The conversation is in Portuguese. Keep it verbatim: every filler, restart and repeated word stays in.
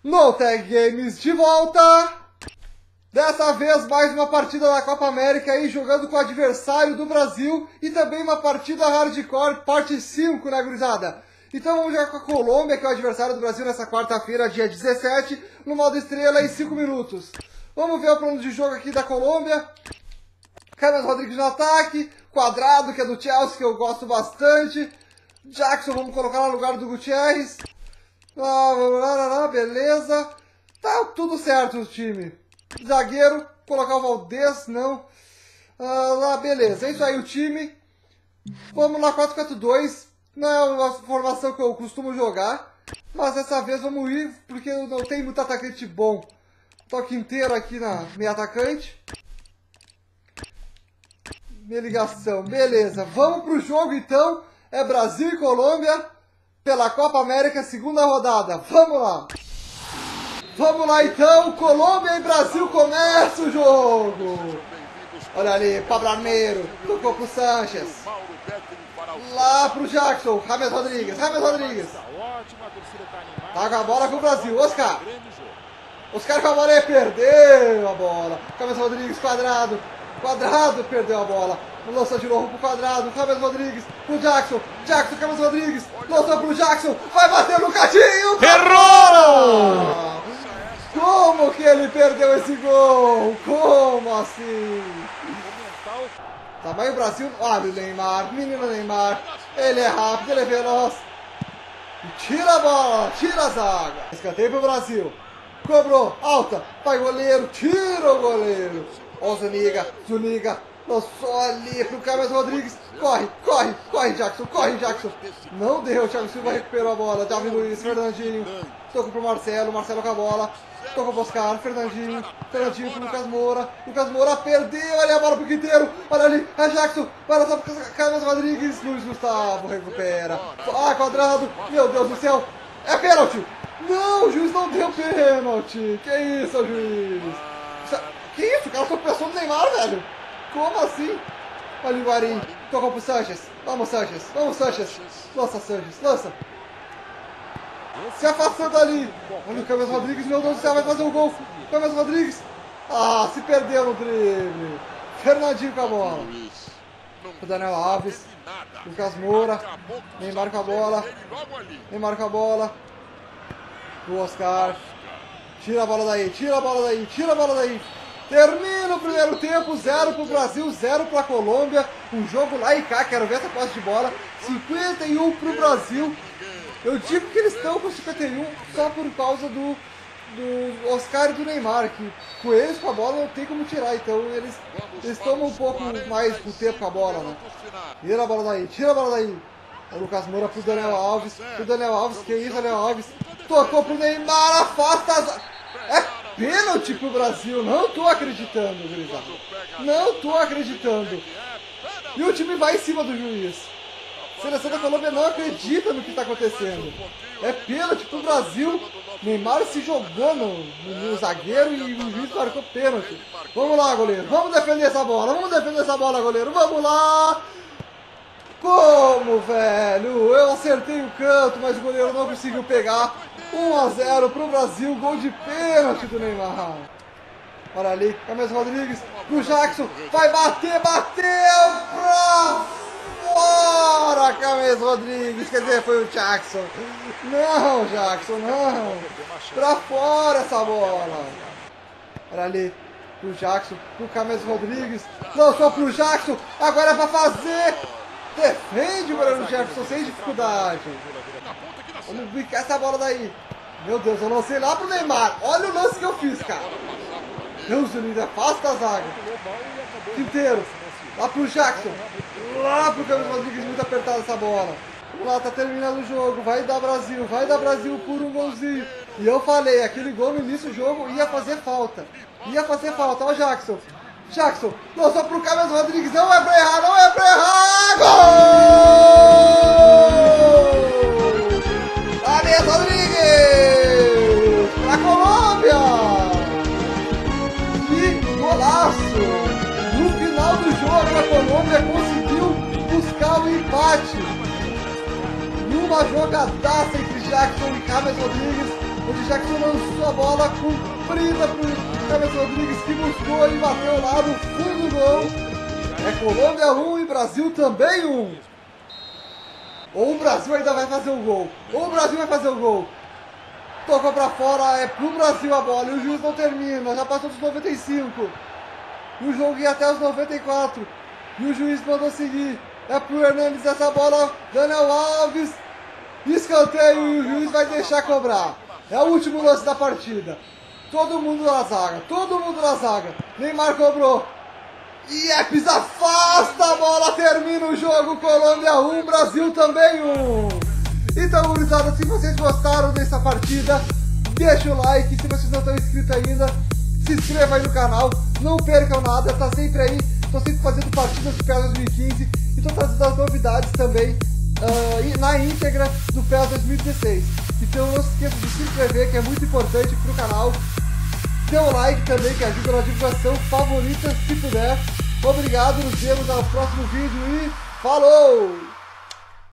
No Tag Games de volta! Dessa vez mais uma partida da Copa América aí, jogando com o adversário do Brasil e também uma partida hardcore, parte cinco, né, gurizada? Então vamos jogar com a Colômbia, que é o adversário do Brasil nessa quarta-feira, dia dezessete, no modo estrela em cinco minutos. Vamos ver o plano de jogo aqui da Colômbia. James Rodrigues no ataque, Quadrado, que é do Chelsea, que eu gosto bastante. Jackson, vamos colocar no lugar do Gutierrez. Ah, beleza. Tá tudo certo o time. Zagueiro, colocar o Valdez, não. Ah, beleza, é isso aí o time. Vamos lá, quatro quatro dois. Não é uma formação que eu costumo jogar, mas dessa vez vamos ir, porque não tem muito atacante bom. Toque inteiro aqui na meia atacante. Minha ligação, beleza. Vamos pro jogo então. É Brasil e Colômbia pela Copa América, segunda rodada. Vamos lá. Vamos lá então, Colômbia e Brasil, começa o jogo. Olha ali, Pablo Armeiro, tocou pro Sanchez. Lá pro Jackson, James Rodrigues, James Rodrigues. Tá com a bola com o Brasil, Oscar. Oscar com a bola e perdeu a bola. James Rodrigues, Quadrado. Quadrado perdeu a bola. Lançou de novo pro Quadrado. James Rodrigues pro Jackson. Jackson, James Rodrigues. Lançou pro Jackson. Vai bater no cadinho. Errou! Como que ele perdeu esse gol? Como assim? Tamanho Brasil. Olha o Neymar. Menino Neymar. Ele é rápido, ele é veloz. E tira a bola. Tira a zaga. Escanteio pro Brasil. Cobrou. Alta. Vai goleiro. Tira o goleiro. Ó o Zuniga. Zuniga. Lançou ali pro James Rodrigues. Corre, corre, corre, Jackson, corre, Jackson. Não deu, o Thiago Silva recuperou a bola. Davi Luiz, Fernandinho. Tocou pro Marcelo, Marcelo com a bola. Tocou pro Oscar, Fernandinho. Fernandinho pro Lucas Moura. Lucas Moura perdeu, olha a bola pro Quinteiro. Olha ali, é Jackson. Vai lançar pro James Rodrigues. Luiz Gustavo recupera. Ah, Quadrado. Meu Deus do céu. É pênalti. Não, o juiz não deu pênalti. Que isso, juiz? Que isso? O cara tropeçou no Neymar, velho. Como assim? Olha o Guarim. Tocou pro Sanchez. Vamos, Sanchez. Vamos, Sanchez. Lança, Sanchez. Lança. Se afastando ali. Olha o James Rodrigues. Meu Deus do céu, vai fazer um gol. James Rodrigues. Ah, se perdeu no drible. Fernandinho com a bola. O Daniel Alves. Lucas Moura. Neymar com a bola. Neymar com a bola. O Oscar. Tira a bola daí. Tira a bola daí. Tira a bola daí. Termina o primeiro tempo, zero para o Brasil, zero para a Colômbia. Um jogo lá e cá, quero ver essa posse de bola. cinquenta e um para o Brasil. Eu digo que eles estão com cinquenta e um só por causa do, do Oscar e do Neymar, que com eles com a bola não tem como tirar. Então eles, eles tomam um pouco mais do tempo com a bola, né? Tira a bola daí, tira a bola daí. O Lucas Moura pro Daniel Alves. O Daniel Alves, que isso, Daniel Alves. Tocou pro Neymar, afasta as... É pênalti pro Brasil, não tô acreditando, gurizada. Não tô acreditando. E o time vai em cima do juiz. A seleção da Colômbia não acredita no que está acontecendo. É pênalti pro Brasil. Neymar se jogou no, no, no zagueiro e o juiz marcou pênalti. Vamos lá, goleiro. Vamos defender essa bola. Vamos defender essa bola, goleiro. Vamos lá. Como, velho? Eu acertei o canto, mas o goleiro não conseguiu pegar. um a zero pro Brasil, gol de pênalti do Neymar. Olha ali, James Rodrigues pro Jackson, vai bater, bateu pra fora, James Rodrigues, quer dizer, foi o Jackson. Não, Jackson, não. Pra fora essa bola. Olha ali, pro Jackson, pro James Rodrigues, lançou pro Jackson, agora é pra fazer. Defende o goleiro Jefferson sem dificuldade. Vamos bicar essa bola daí. Meu Deus, eu lancei lá pro Neymar. Olha o lance que eu fiz, cara. Deus do céu, afasta a zaga. Quinteiro. Lá pro Jackson. Lá pro James Rodrigues, muito apertada essa bola. Vamos lá, tá terminando o jogo. Vai dar Brasil, vai dar Brasil por um golzinho. E eu falei, aquele gol no início do jogo ia fazer falta. Ia fazer falta. Olha o Jackson. Jackson, lançou pro James Rodrigues, não é pra errar, não é pra errar, gol! James Rodrigues, pra Colômbia! Que golaço! No final do jogo, a Colômbia conseguiu buscar o empate. Numa jogadaça entre Jackson e James Rodrigues, onde Jackson lançou a bola comprida por James Rodrigues, que buscou e bateu lá no fundo do gol. É Colômbia um e Brasil também um. Ou o Brasil ainda vai fazer o gol. Ou o Brasil vai fazer o gol. Tocou pra fora, é pro Brasil a bola. E o juiz não termina, já passou dos noventa e cinco. E o jogo ia até os noventa e quatro. E o juiz mandou seguir. É pro Hernandes essa bola. Daniel Alves. Escanteio e o juiz vai deixar cobrar. É o último lance da partida. Todo mundo na zaga. Todo mundo na zaga. Neymar cobrou. Iepes afasta a bola. Termina o jogo. Colômbia um, Brasil também um. Então, gurizada, se vocês gostaram dessa partida, deixa o like. Se vocês não estão inscritos ainda, se inscreva aí no canal. Não percam nada. Tá sempre aí. Tô sempre fazendo partidas do P E S dois mil e quinze. E tô trazendo as novidades também uh, na íntegra do P E S dois mil e dezesseis. Então não se esqueça de se inscrever, que é muito importante pro canal. Dê um like também, que ajuda na divulgação. Favorita se puder. Obrigado, nos vemos no próximo vídeo e falou!